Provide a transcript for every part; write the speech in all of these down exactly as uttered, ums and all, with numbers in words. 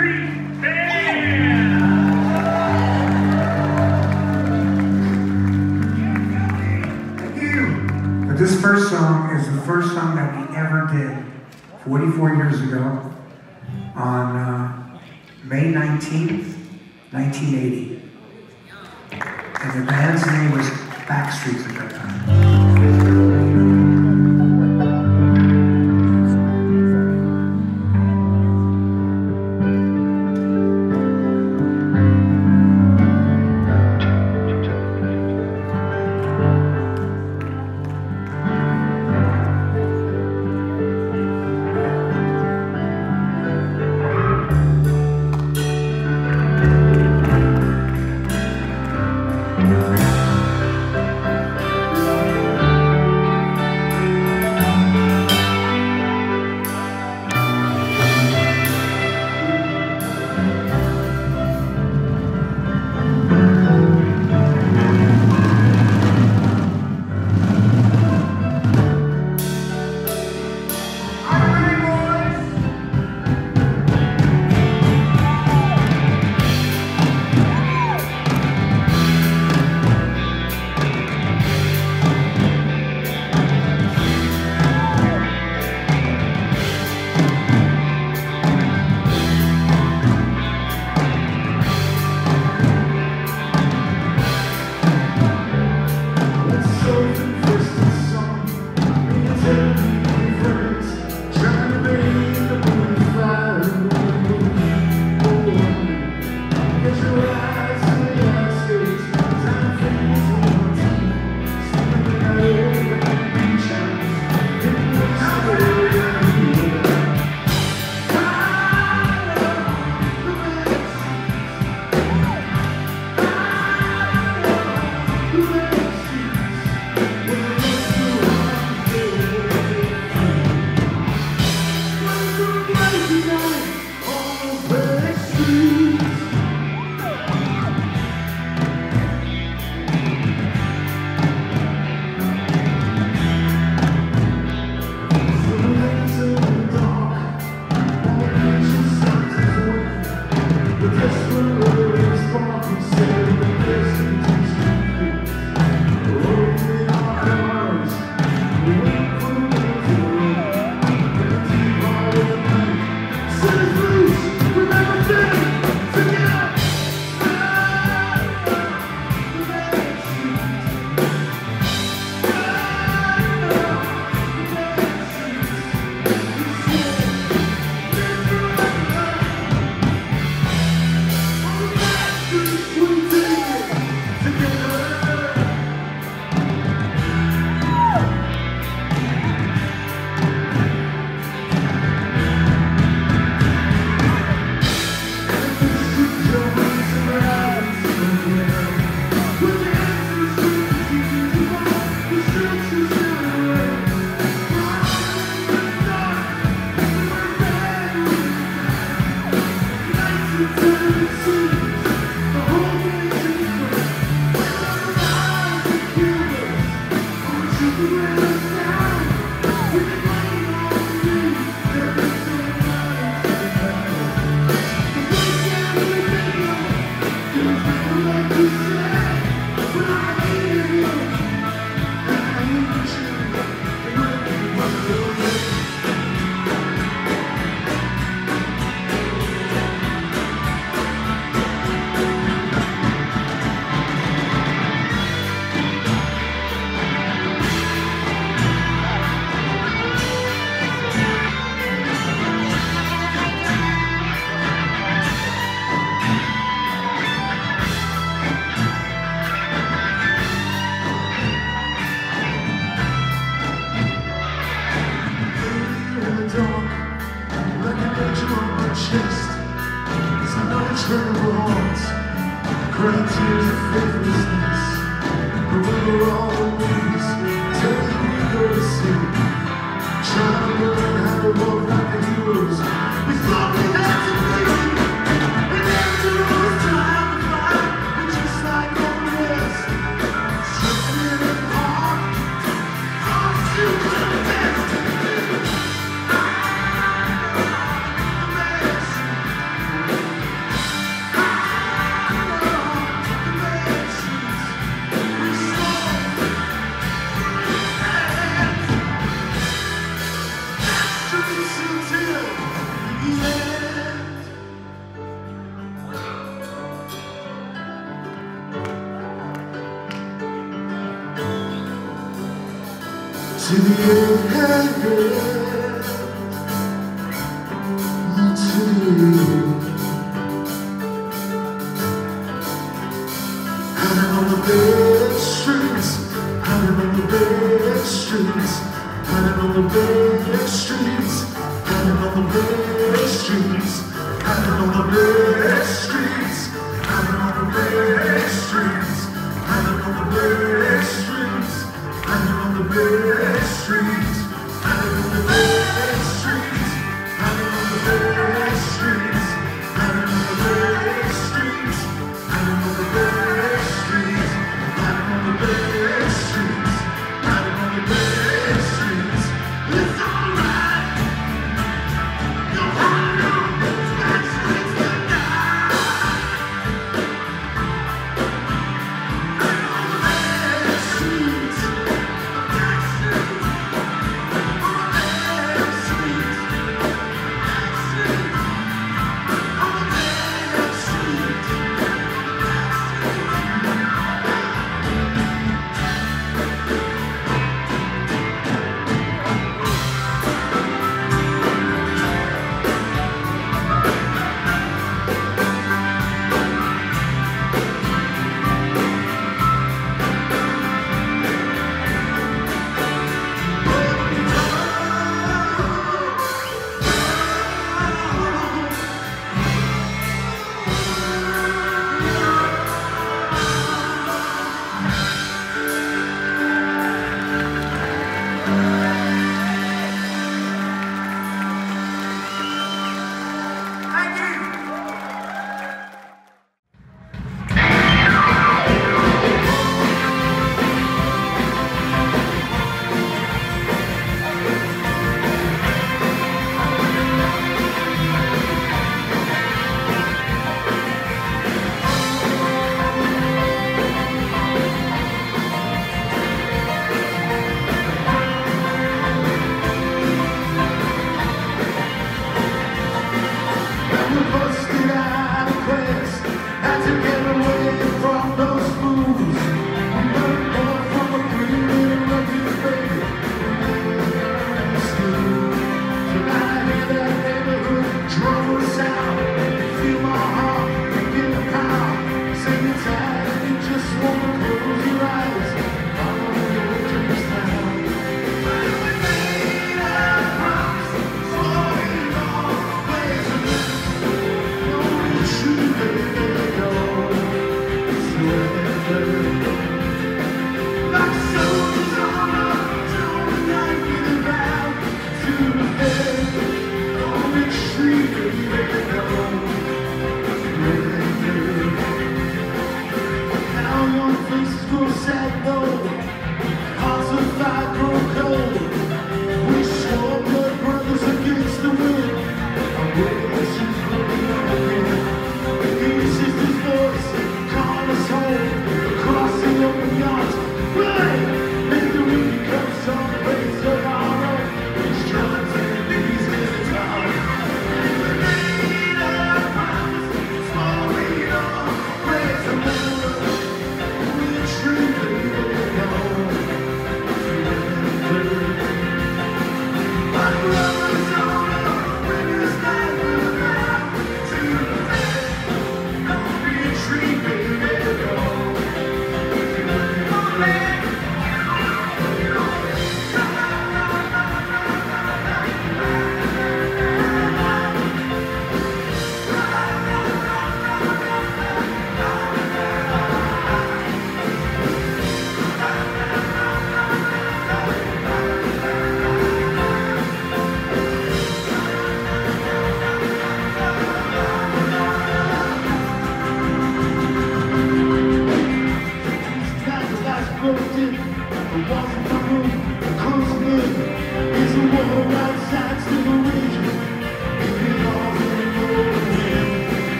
BStreetBand! Thank you. But this first song is the first song that we ever did forty-four years ago on uh, May nineteenth, nineteen eighty. And the band's name was Backstreets at that time. to the end, to the end. Out on the big streets, out on the big streets, out on the big streets, out on the big streets, out on the big streets, out on the big streets, out on the big streets, out on the big streets, out on the big streets, out on the big streets, out on the big streets, out on the big streets, out on the big streets, out on the big streets. It's alright. You're on your back streets tonight. Out on the big streets, back streets, on the big streets, back streets, on the big streets,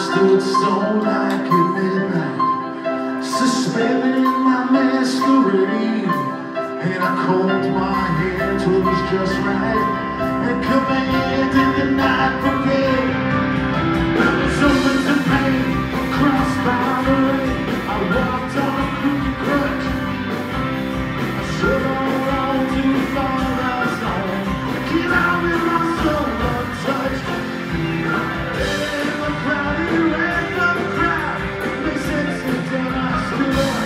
stood stone like at midnight, suspended in my masquerade. And I combed my hair till it was just right, and commanded the night brigade. I was open to pain, crossed by the rain. I walked on a crooked crutch. I stood on wrong too far as home. Get out with my soul untouched. In the crowded random crowd, they said sit down, I stood up.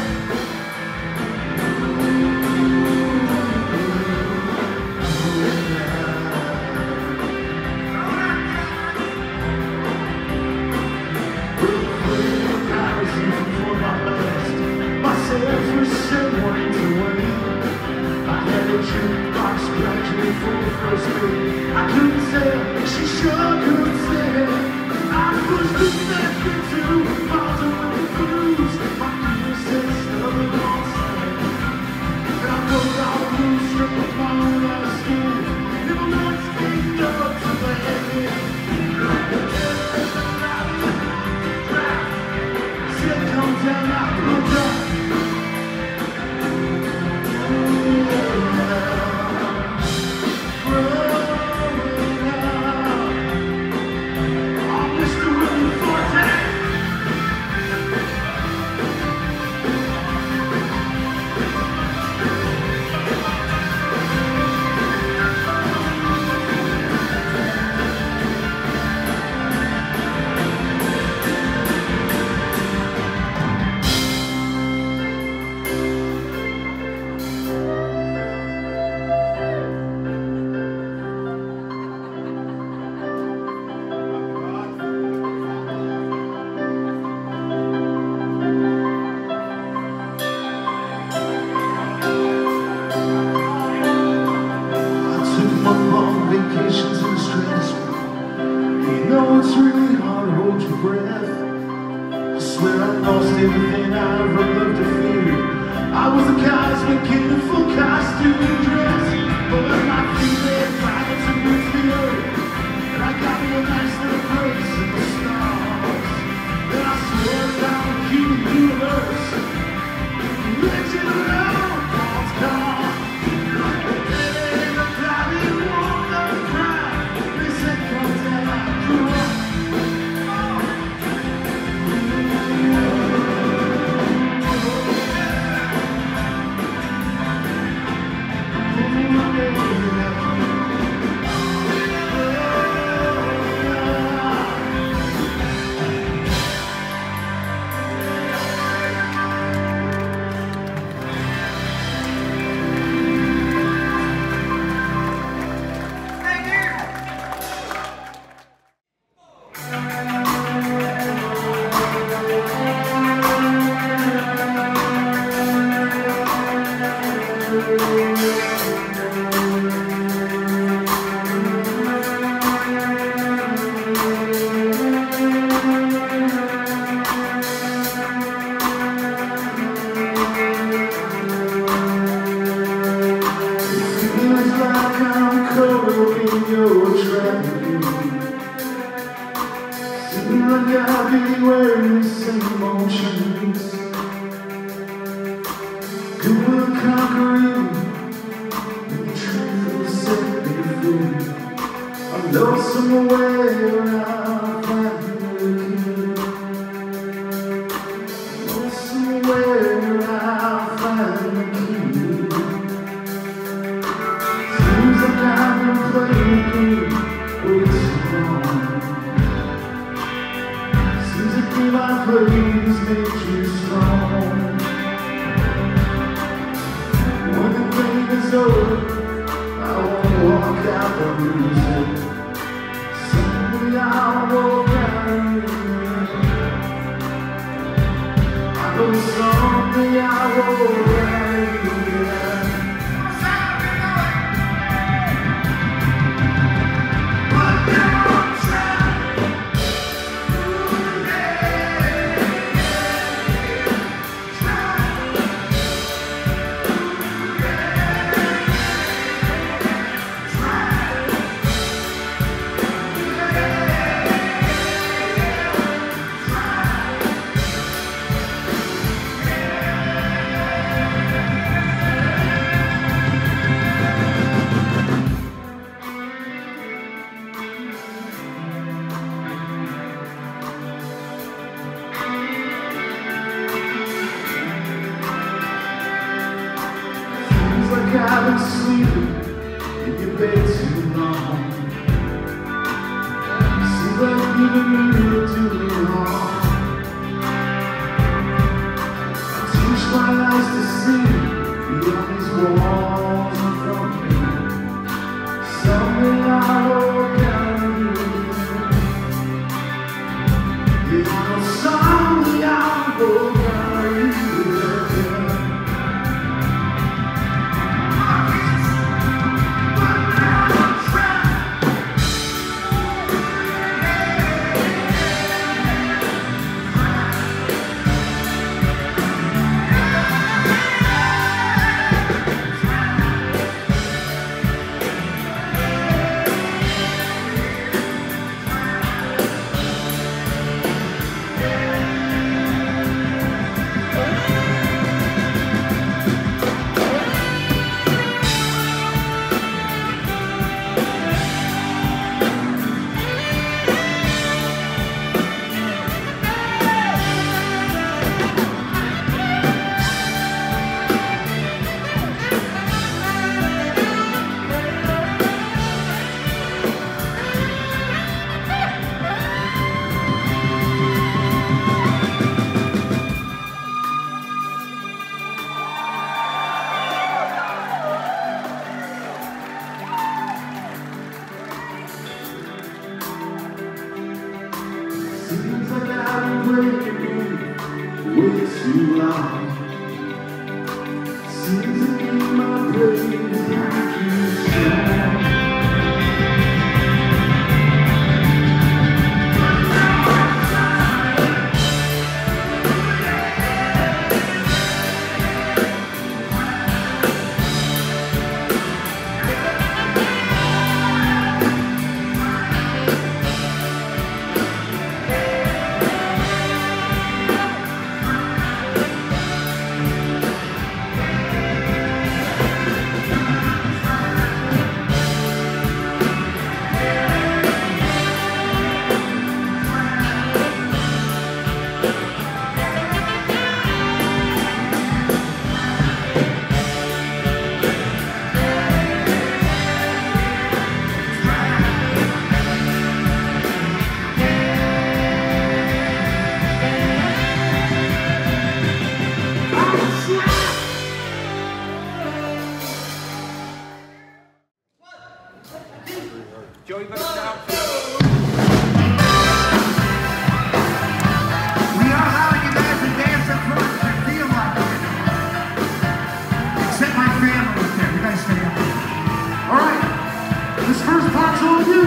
Myself was someone to wait. I had a jukebox graduate for the first grade. I couldn't tell, she sure couldn't tell. I pushed the step into bottom with the blues. My ears said stubborn on stand. And I broke all the rules, stripped my mind out of skin. Never once came up to the head. Said come down, I pulled up. Vacations in the streets. You know it's really hard to hold your breath. I swear I lost everything I ever loved to feel. I was the cosmic kid in full costume and dress, but my feet led right into the earth. And I got me a nice little place in the stars. Then I swore down the key to the universe. Legend alone, God's gone. been sleeping in your bed too long. Seems like even you do me wrong. I teach my eyes to see beyond these walls in front of me. Someday I will carry you. You know, someday I will carry you. Seems like I've been breaking way too long. Seems to be my brain is breaking strong. Joey, better shout. We are allowing you guys to dance up front if you feel like it. Except my family up there. You guys stay up. All right, this first part's all you.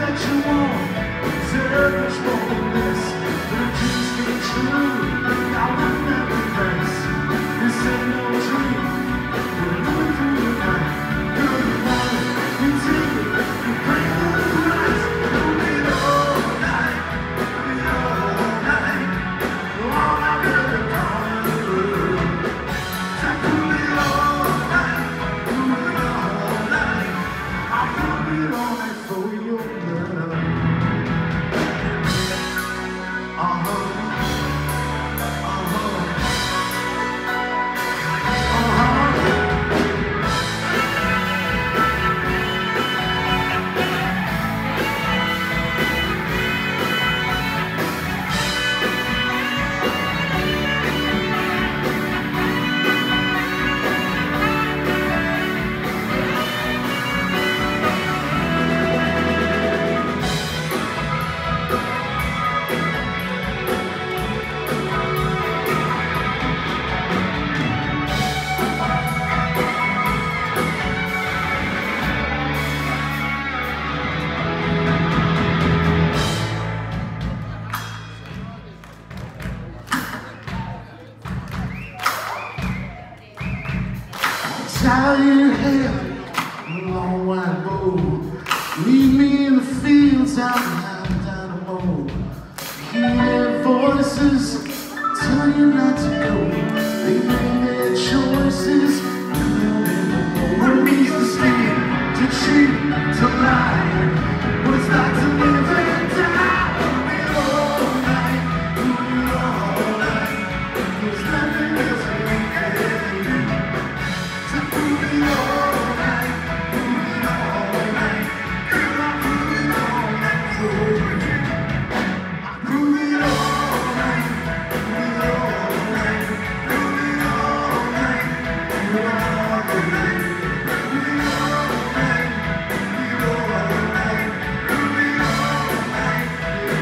that you want, deserve much more than this. Your dreams get true, I will never rest. This ain't no dream, we're moving through the night. Good night, you take it, you bring on the price. We'll be all night, we'll be all night. All night, we'll be all night. We'll be all night, we'll be all night. I'll be all night for your love. Uh-huh. Tie your hair, long white bow. Leave me in the fields out behind dynamo. Hear voices tell you not to go. They made their choices, and they'll never know. What it means to sleep, to cheat, to lie. What it's like to live and die. We'll be all night, we'll be all night. There's nothing else we can do. We'll be all night, we'll be all night. Girl, I'm moving all night for you. We'll be all night, we'll be all night. We'll be all night, we'll be all night. We'll be all night, we'll be all night. We'll be all night,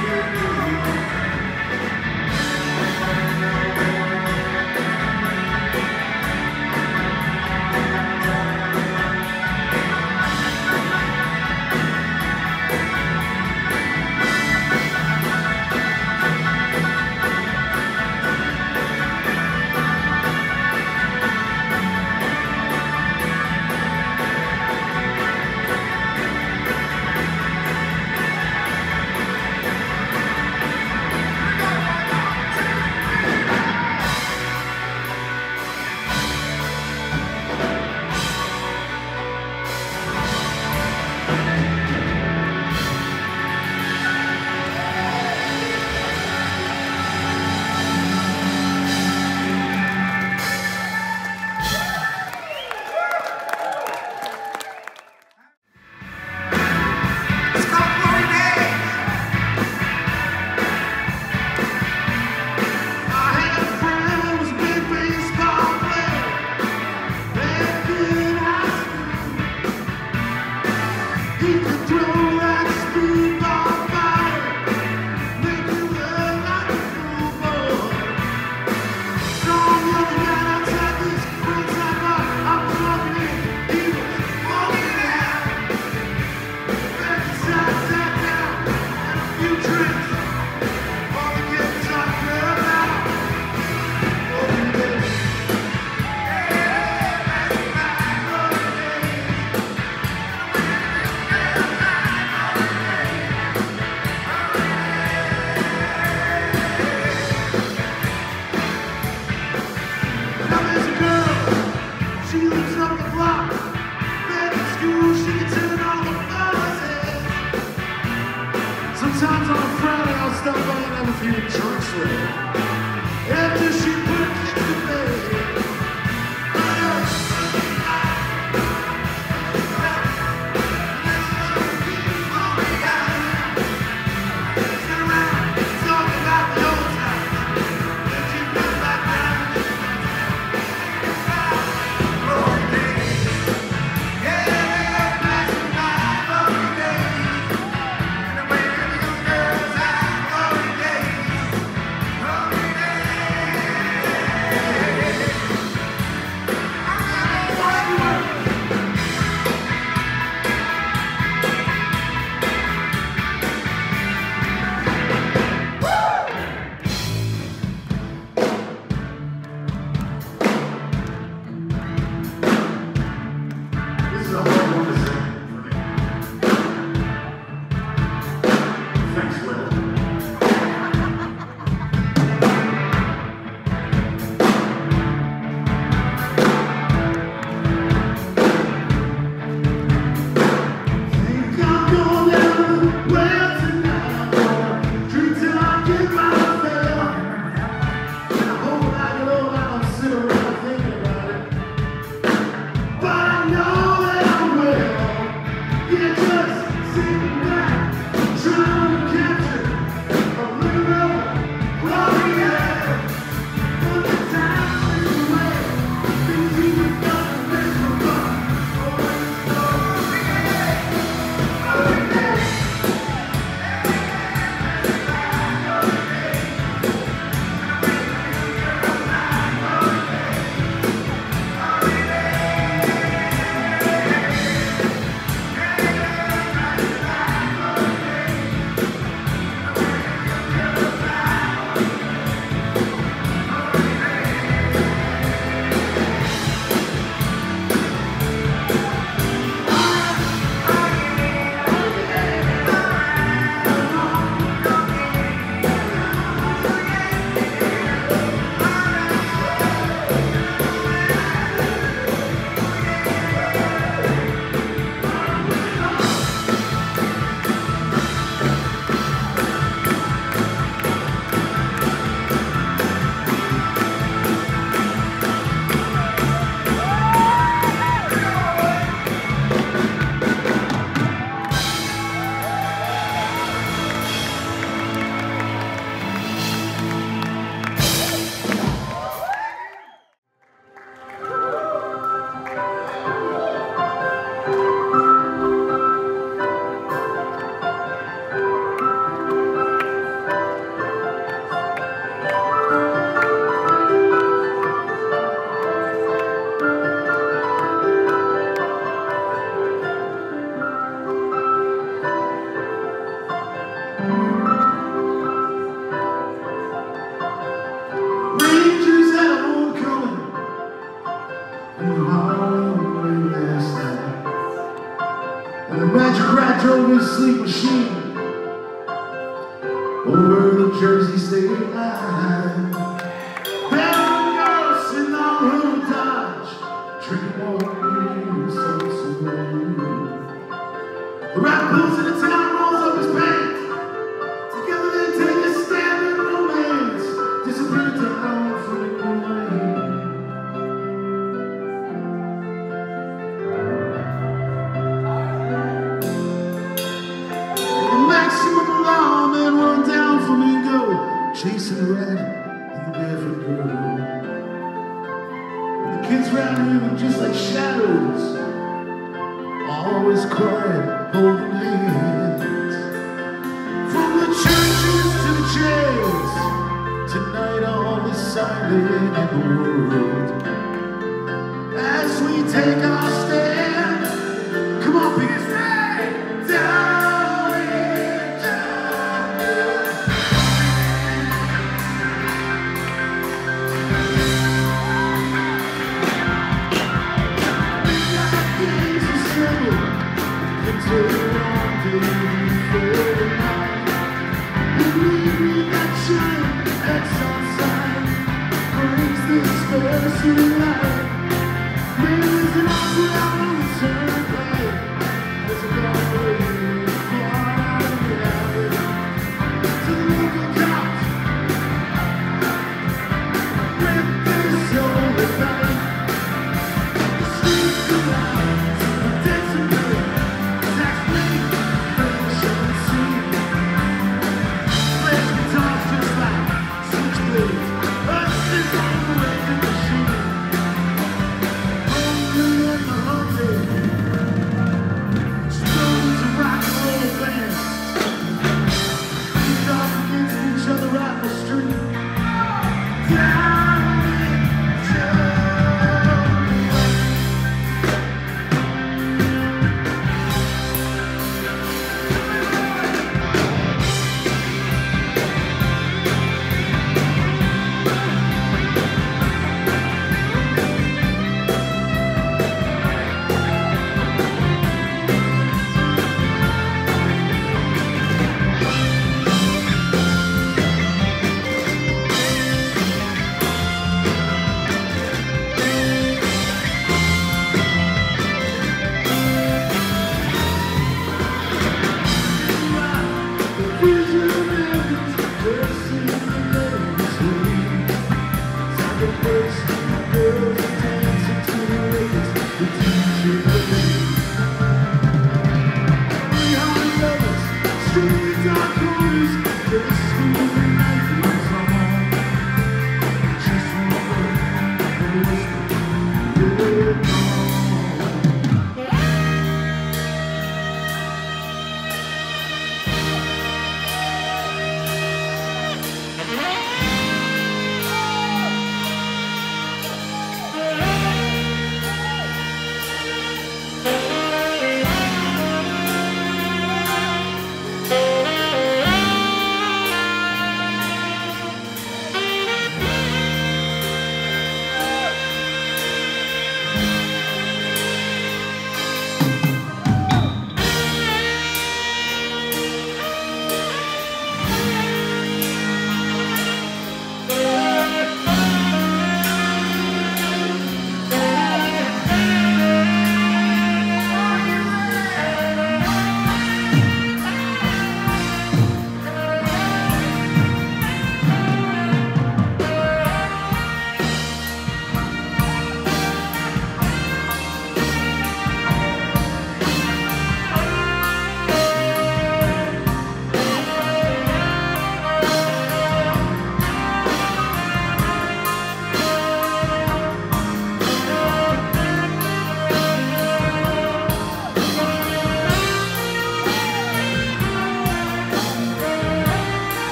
sometimes on a Friday I'll stop by and have a few drinks with her. After she put kids to bed. Thanks, Will. Sleep machine over the Jersey State line. Bad girls sitting on her Dodge, drinking water, so smooth. The rap pulls in the town, rolls up his pants. Together they take a stand in romance, disappear down from the rain. Chasing a rat and the barefoot girl. The kids round him are just like shadows, always quiet, holding hands. From the churches to the jails, tonight all is silent in the world. As we take our stand, come on, biggest stand down. Machine.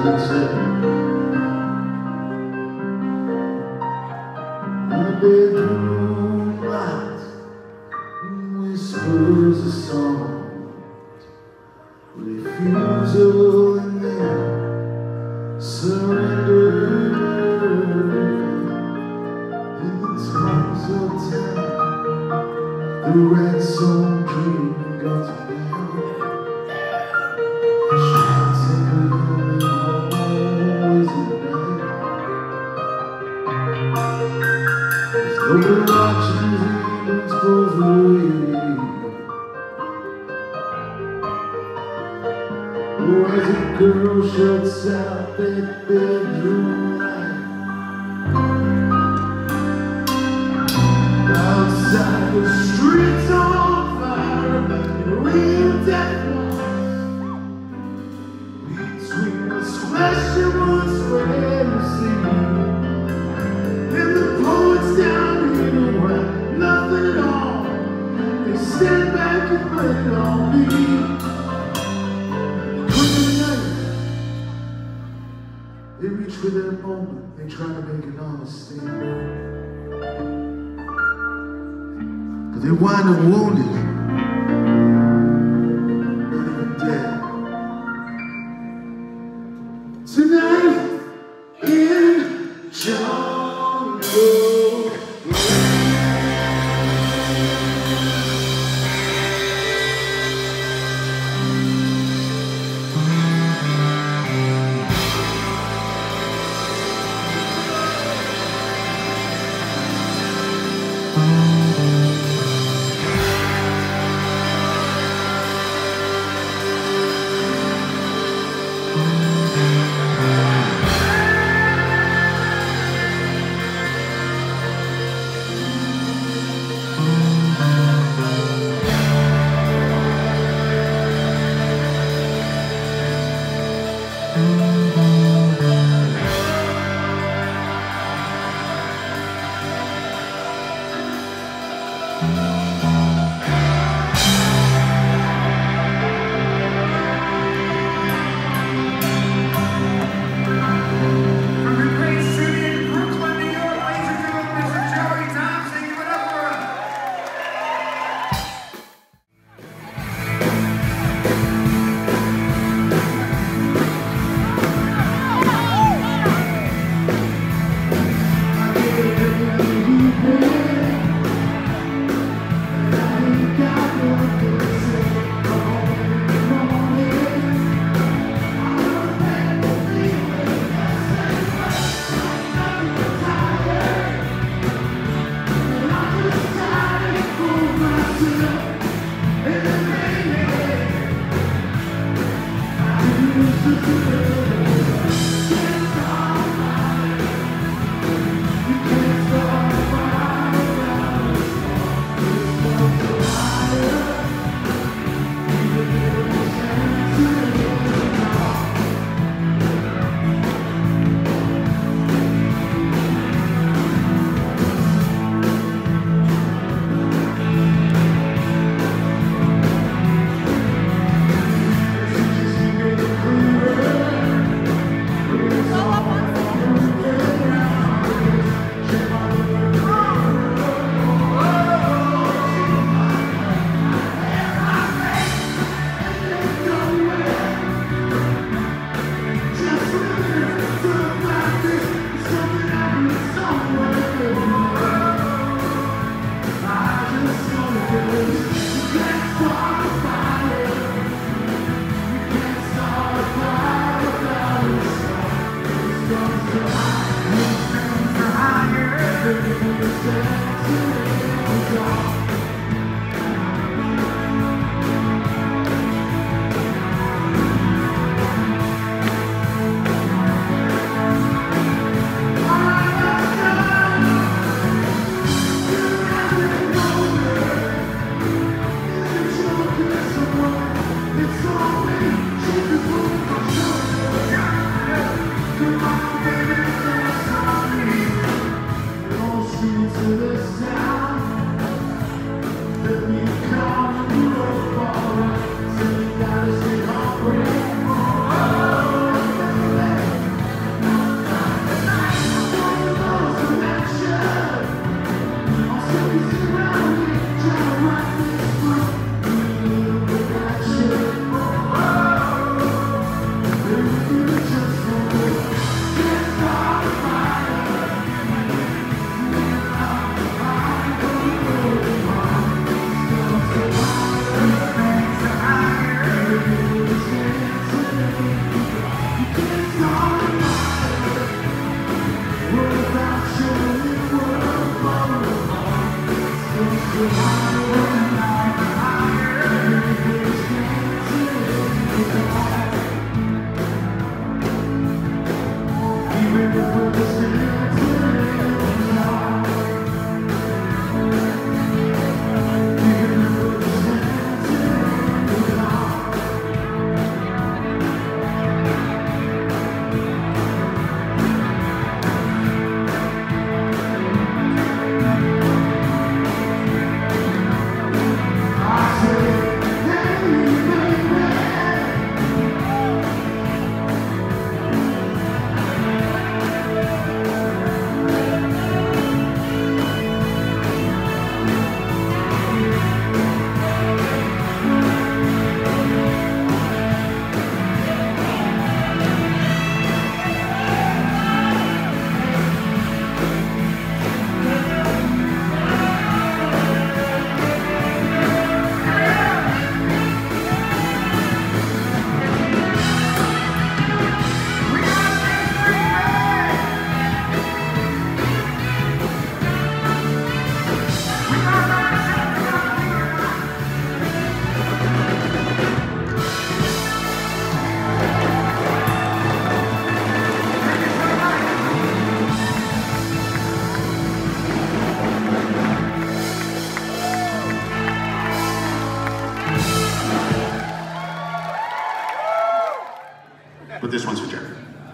The bedroom light whispers a song, refusal and then surrender. In the times of time, the red soul dream got to be home. She'll take a lonely always at night. There's nobody watching as the evenings goes away. Oh, as a girl shuts out that bedroom light, outside the streets on fire, and real death walks between what's flesh and what's fantasy. And the poets down here don't write nothing at all. They stand back and blame it on me. They reach for their moment, they try to make an honest stand. But they wind up wounded, not even dead. Tonight in Jungleland.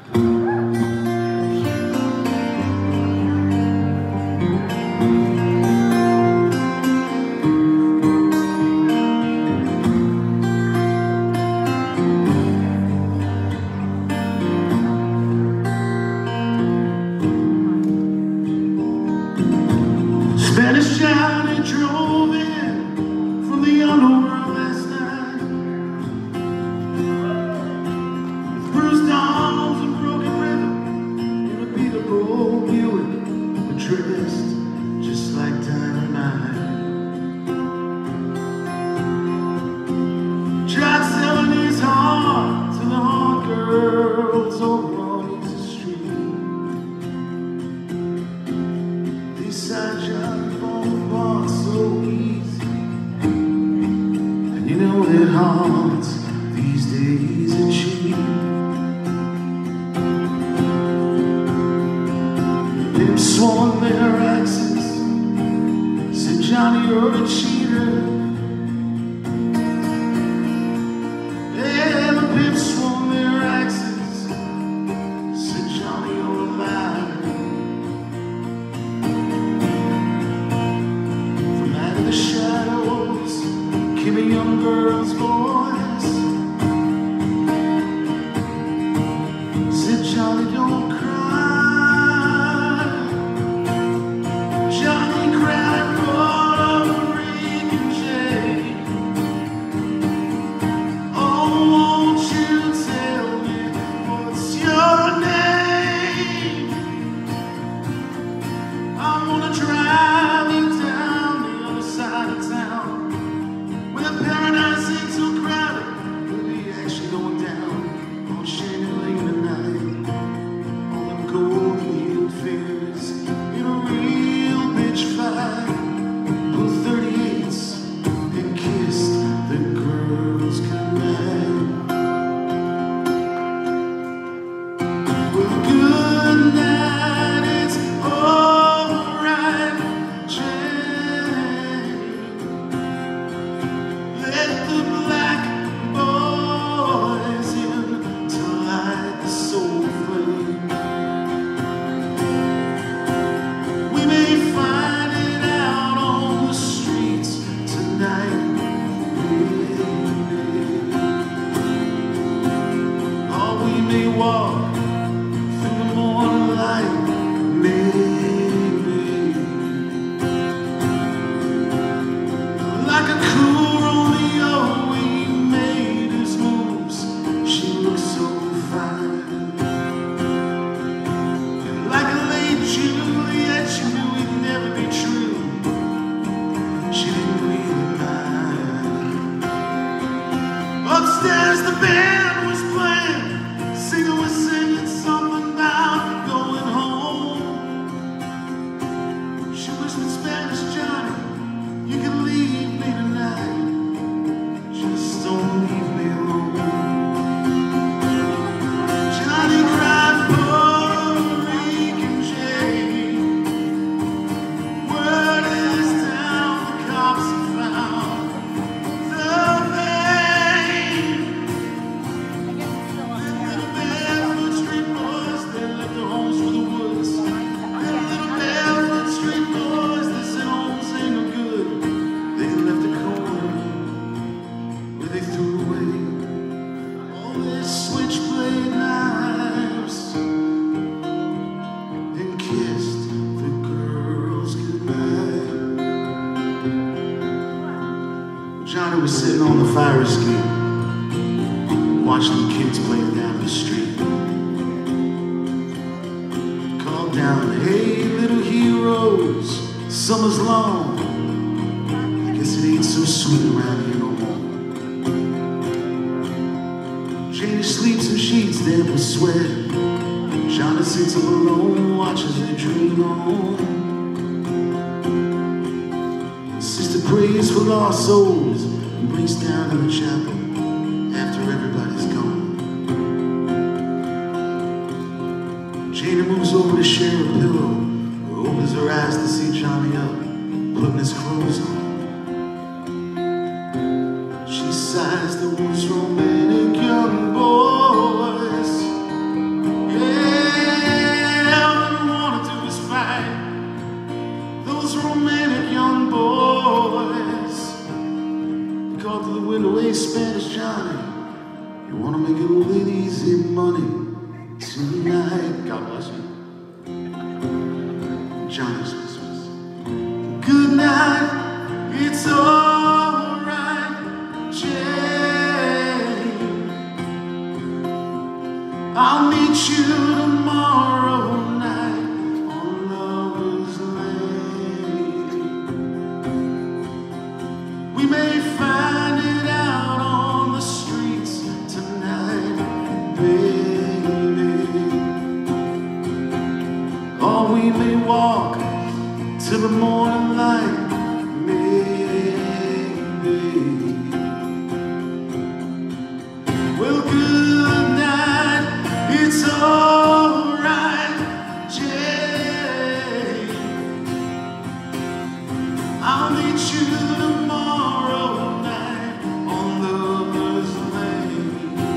Spanish Johnny drove in from the underworld last night with bruised arms and broken rhythm in a beatable Buick, but dressed just like dynamite. Tried selling his heart to the hard girls over on Easy Street. They signed Johnny so easy, and you know that hearts these days are cheap. They've sworn their axes, said Johnny, you're a cheater. Yeah, the pimps sworn their axes, said Johnny, you're a liar. The shadows came a young girl's voice, said, Johnny, don't cry. Johnny cried for a freak and shame. Oh, won't you tell me what's your name? I wanna drive you down side of town, where the paradise ain't so crowded, we'll be actually going down on Shady Lane tonight. All them gold heel fingers in a real bitch fight, pulled thirty-eights and kissed the girls goodnight. Well, good night, it's alright, let the black boys in to light the soul flame. We may find it out on the streets tonight, baby. Or we may walk through the morning light, maybe. Like a cool Romeo, he made his moves. She looked so fine. And like a late Juliet, she knew he'd never be true. She didn't really mind. Upstairs, the band was playing. Singer was singing something about going home. She whispered, Spanish Johnny, you can leave me tonight, just don't leave me alone. Johnny cried for a freak and Jane. Word is down, the cops have found the vein. Little barefoot street boys, they left their homes for the woods. Little barefoot street boys, they said homes ain't no good. They left the corner where they threw away all their switchblade knives and kissed the girls goodnight. Johnny was sitting on the fire escape, watching the kids playing down the street. Called down, hey little heroes, summer's long. Guess it ain't so sweet around here no more. Janie sleeps in sheets damp with sweat. Johnny sits up alone, watches her dream on. Sister prays for lost souls and breaks down in the chapel after everybody's gone. Janie moves over to share a pillow, opens her eyes to see Johnny up, putting his clothes on. She sighs the most romantic young boys. Yeah. I'll meet you tomorrow night on Lover's Lane. We may find it out on the streets tonight, baby. Or we may walk till the morning light, maybe. Well, good night, it's alright, Jane. I'll meet you tomorrow night on Lover's Lane.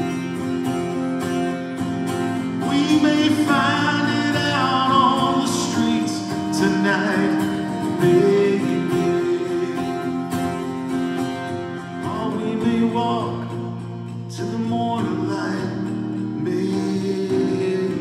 We may find it out on the streets tonight, baby. Or we may walk to the morning light, maybe.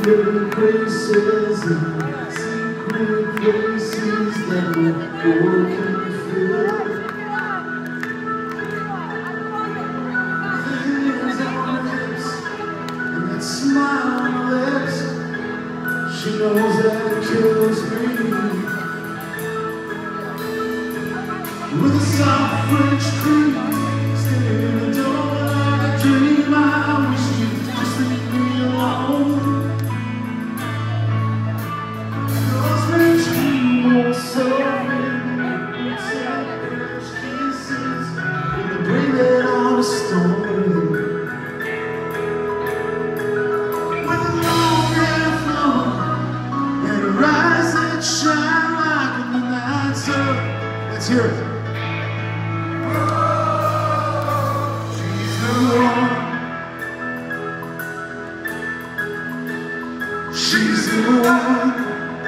favorite places and secret places that we're working through. The hands on her lips and that smile on her lips, she knows that it kills me. With a soft French cream, standing in the door like a dream, I wish you'd just leave me alone. Those French cream won't solve me, except French kisses, and the braided on a stone. With a long hair flow, and her eyes that shine like in the night sun. Let's hear it. She's the one.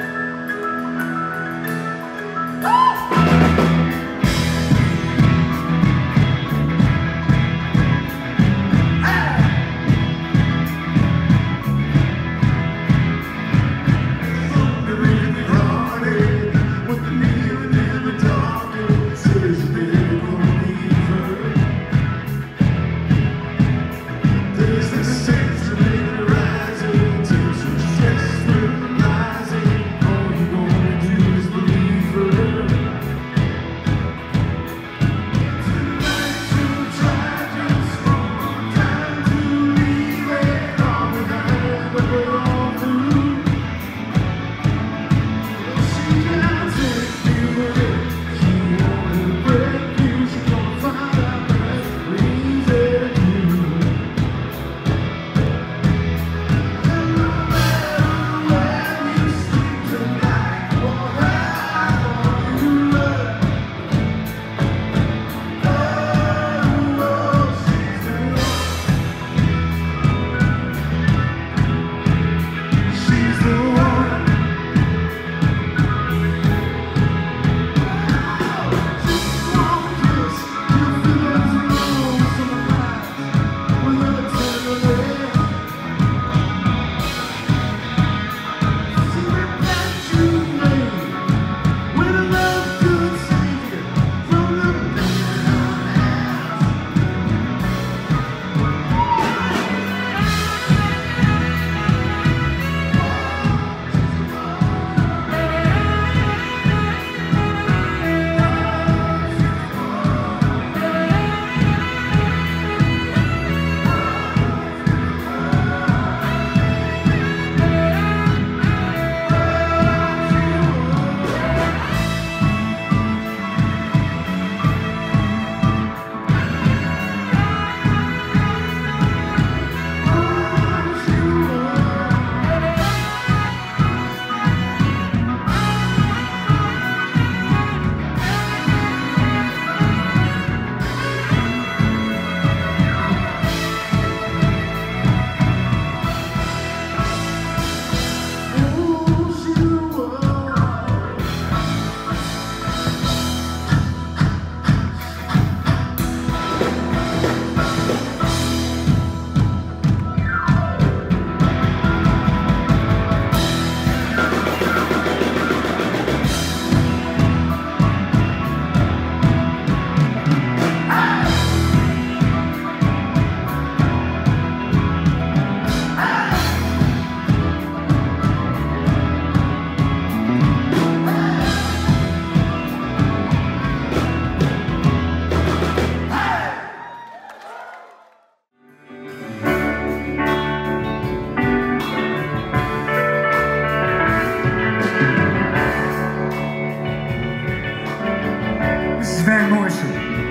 Morrison.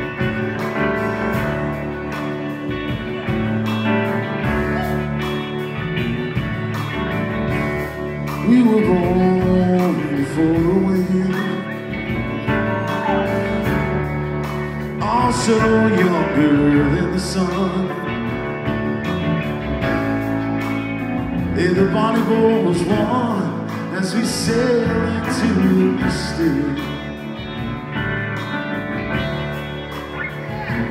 We were born before the wind, also younger than the sun. And the bonnie boat was one as we sailed into the mystery.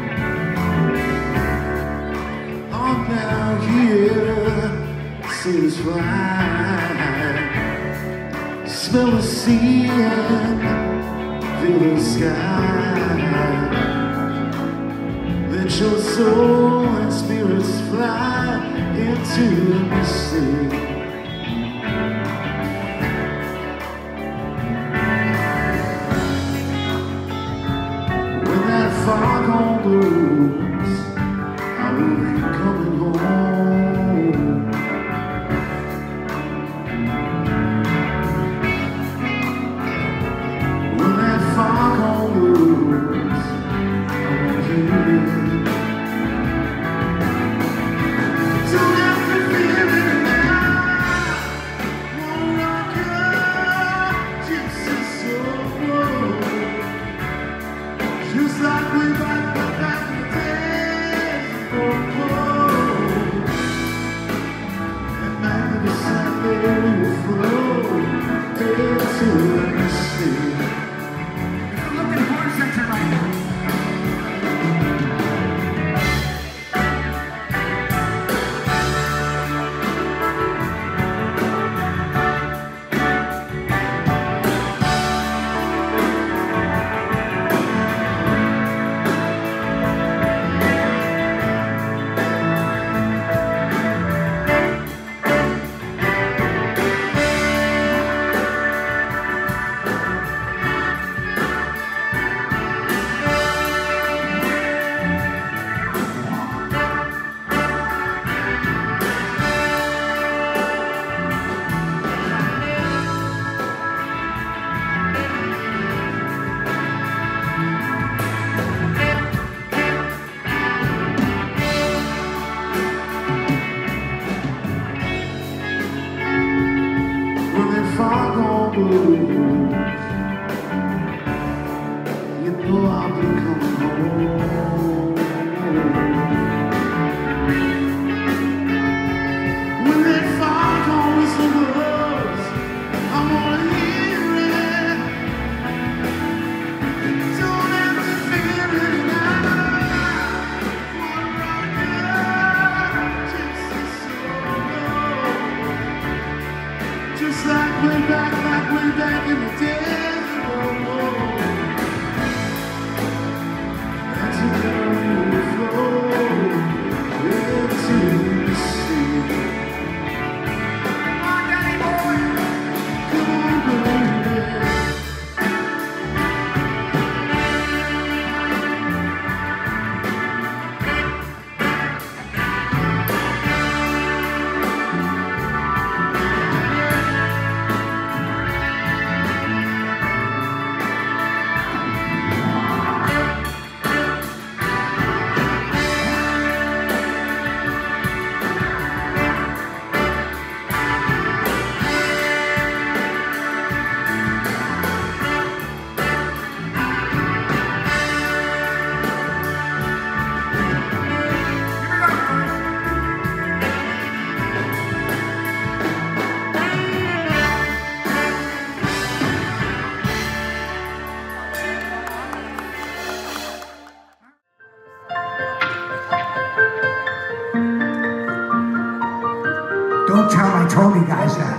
I'm now here, say the spirits fly. Smell the sea and feel the sky. Let your soul and spirits fly into the sea. When that fog on blows, I will be coming home. When that fog on blows, I want to live. Don't have to feel it now. Won't rock up, Jesus, so low. Just like we back, back, back in the days. Oh, oh. And magnificent they will flow into the sea. If you're looking for a center right now. When that fog on blows, you know I'll be coming home. When that fog on blows, I wanna hear it. Don't have to feel it now. Wanna rock up, gypsy solo. Just like way back, like way back in the days. Oh, oh. That's a very flow into the sea. Come on, Danny boy. Come on, baby. Don't tell I told you guys that.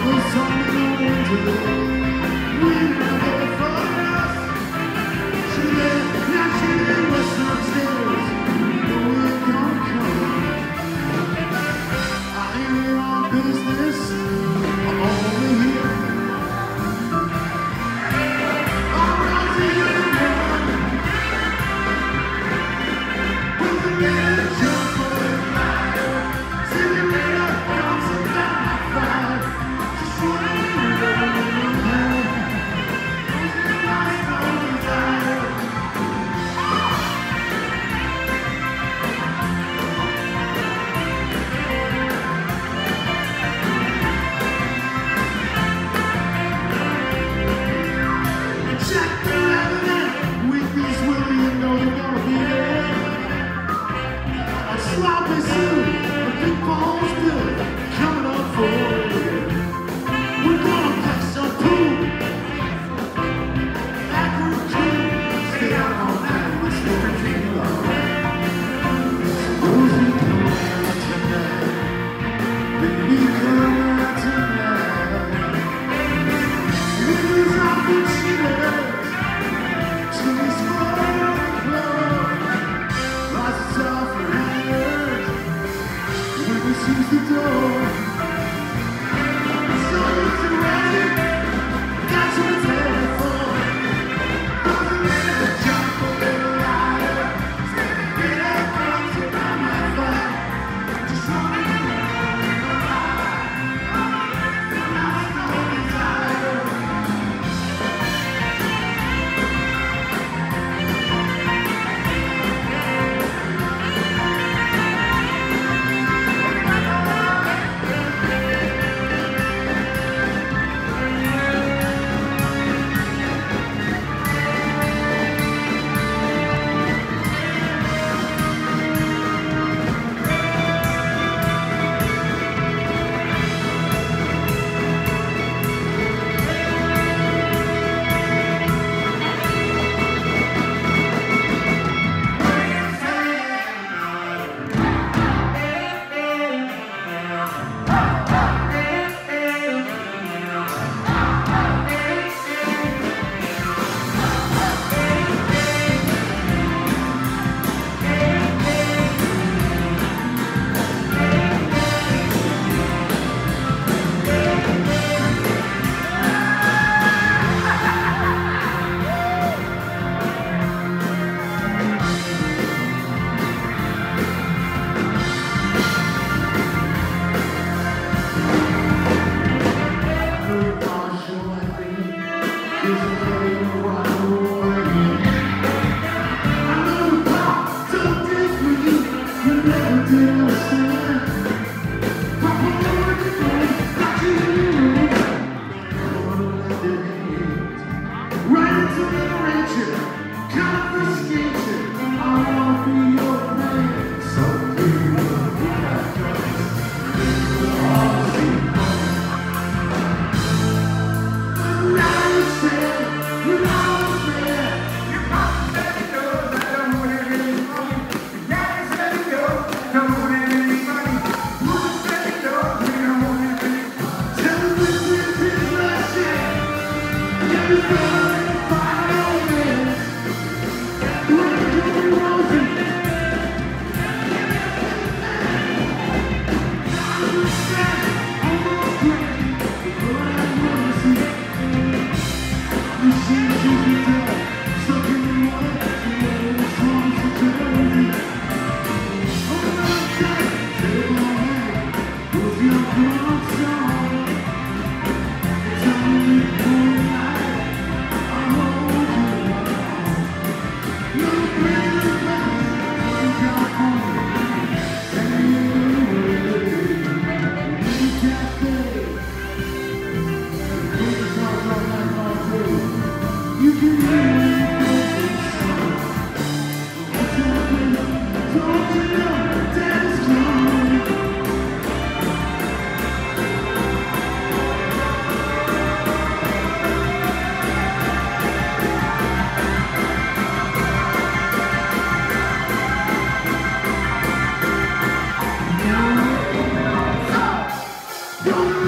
Don't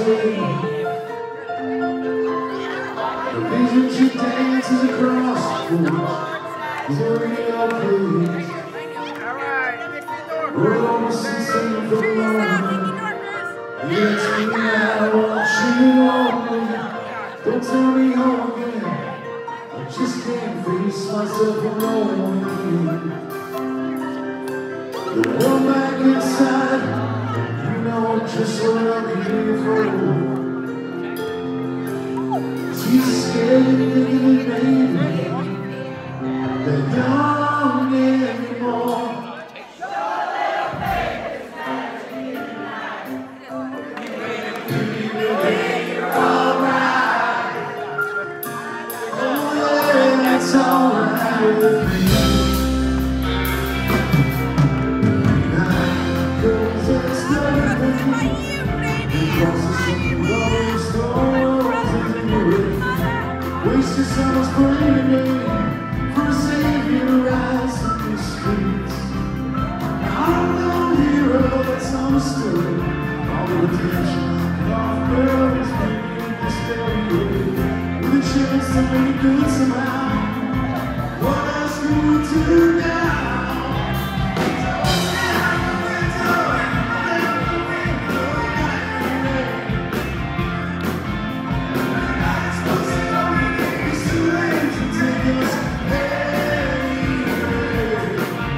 sway. The vision she dances across the woods is already our place. We're almost singing for the moment. It's me now, watching you lonely. Don't tell me home again. I just can't face myself alone. The world back inside, you know just what I'm here for. She's scared of thinking, baby, that young anymore. It's alright with me. Night goes as nothing. It crosses some low storms in the wind. Wasted summers praying for a savior to rise in the streets. I'm no hero that's understood. All the attention off girls making this very with a chance to make it good somehow. What else can we do now?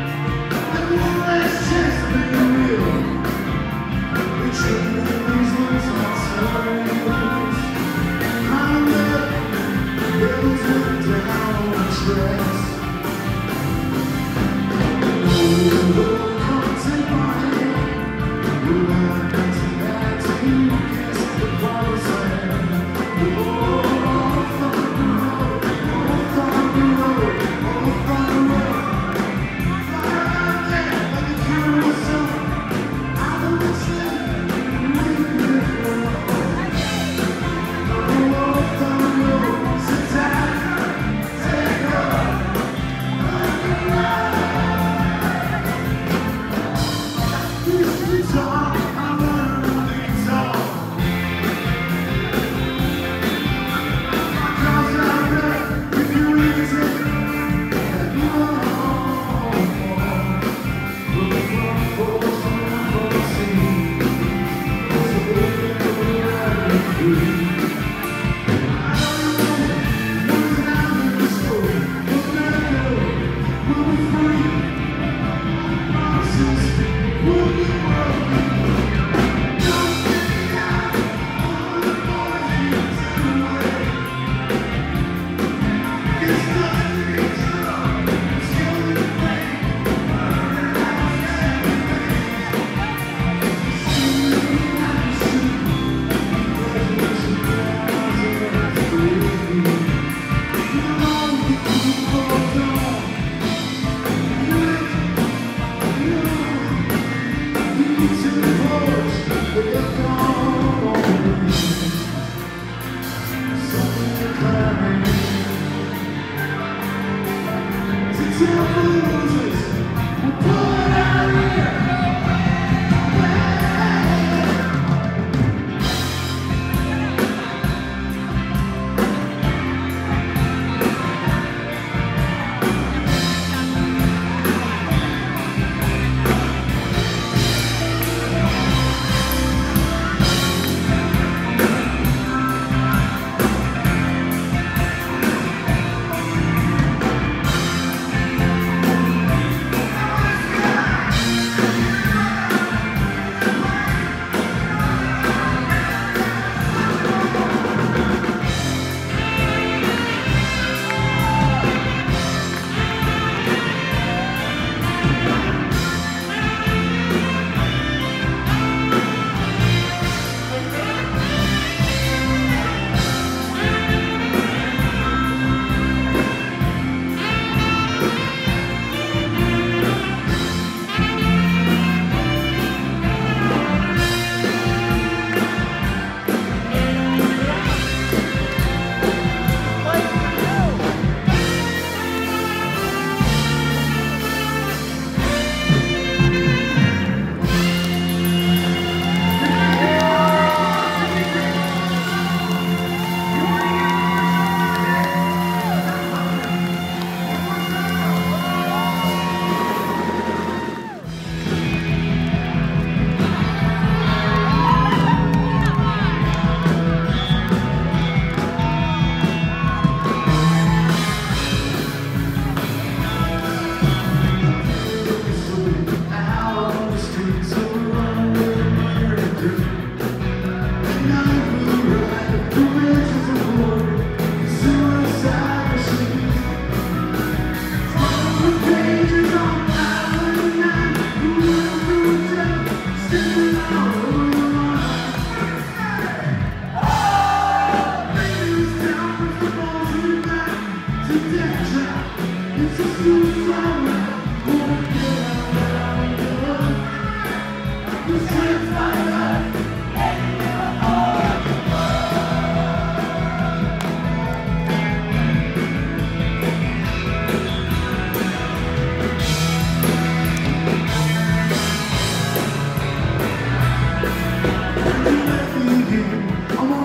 These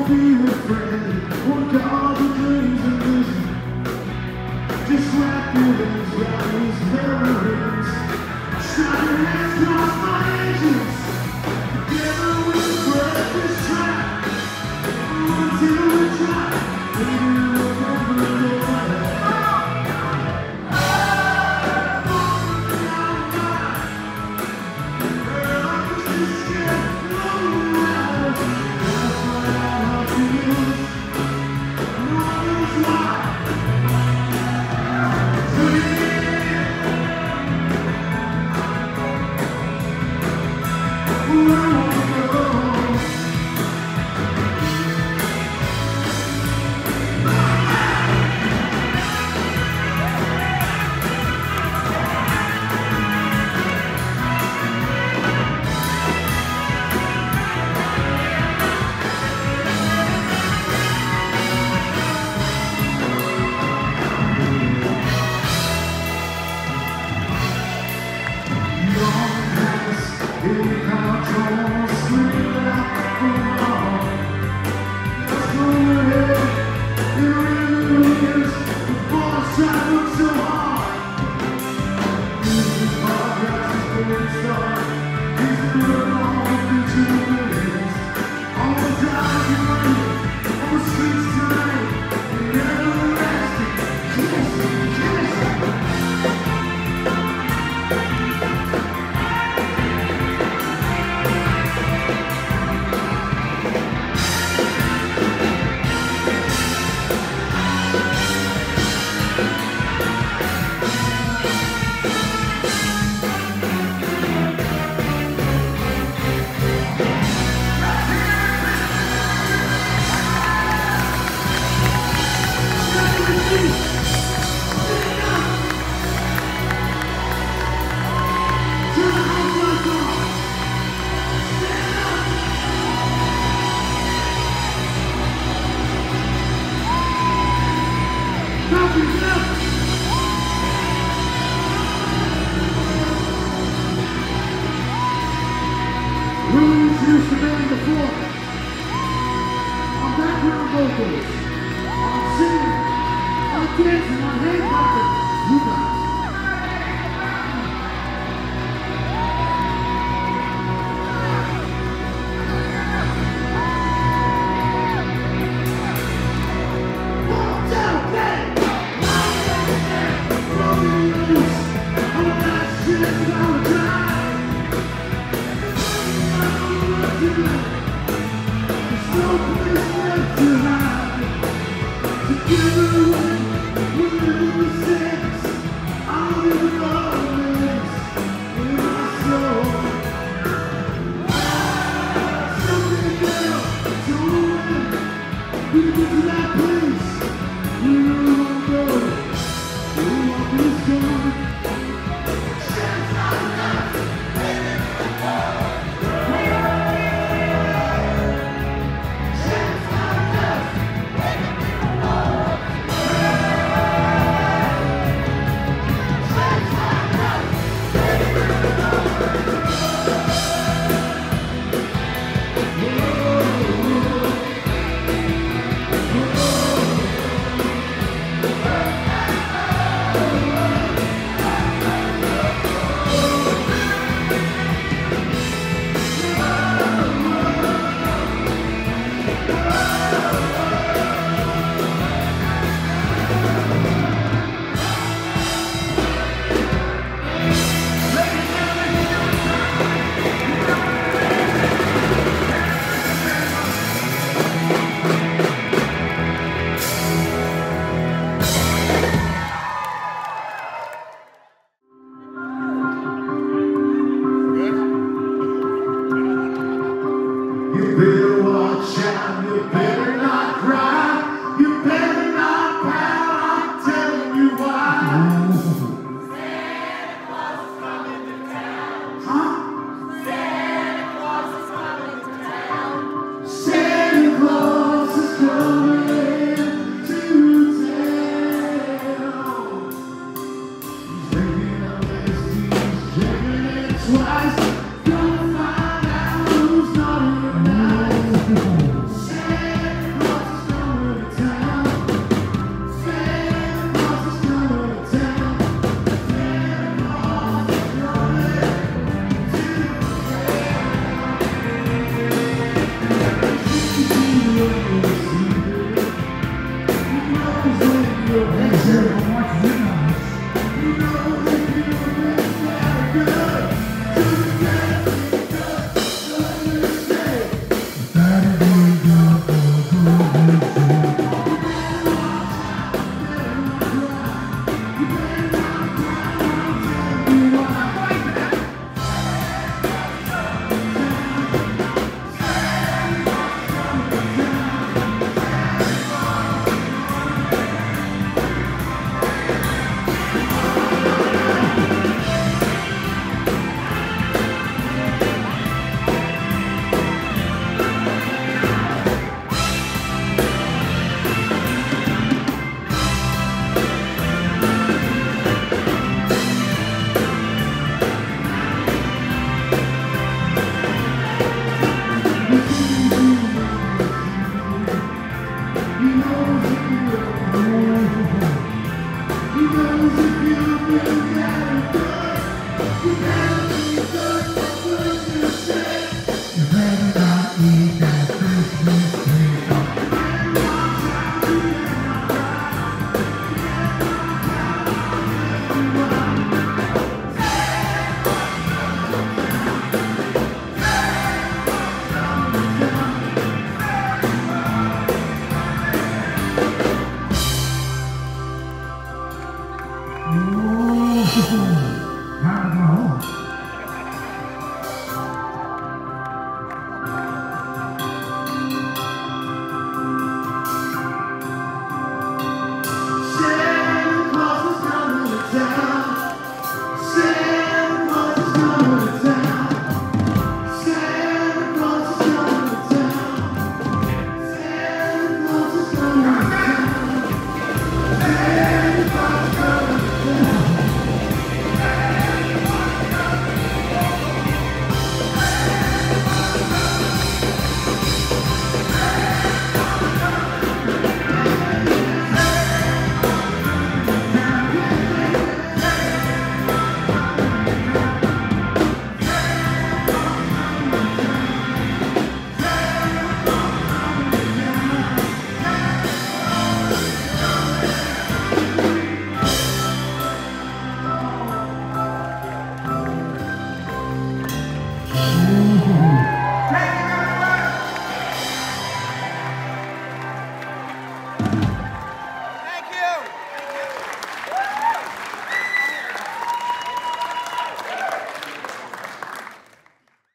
be a friend. Work all the dreams and vision. Just wrap your hands around these memories. Shine your hands across my edges. Together we break this trap. Until we try. Maybe we'll never know. Introduce the band before. On background vocals, on singing, on dancing, on hand clapping. You got it.